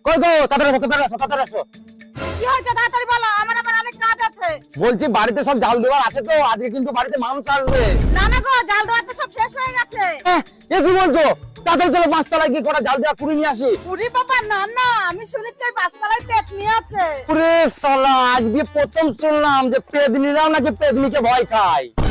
কই গো, তাড়াতাড়ি আসো। কি হয়েছে তাড়াতাড়ি বলো, আমার আবার অনেক কাজ আছে। বলছি বাড়িতে সব জাল দেওয়ার আছে তো, আজকে কিন্তু বাড়িতে মানুষ আসবে। না না গো, জাল দেওয়া তো সব শেষ হয়ে গেছে। এ কি বলছো? তাড়াতাড়ি চলো, 5 তলায় গিয়ে কটা জাল দেওয়া কুড়ি নিয়ে আসি। উরি বাবা, না না, আমি শুনেছি ওই 5 তলায় পেতনি আছে। ওরে শালা, আজকে প্রথম শুনলাম যে পেদনিরাও নাকি পেদনিকে ভয় খায়।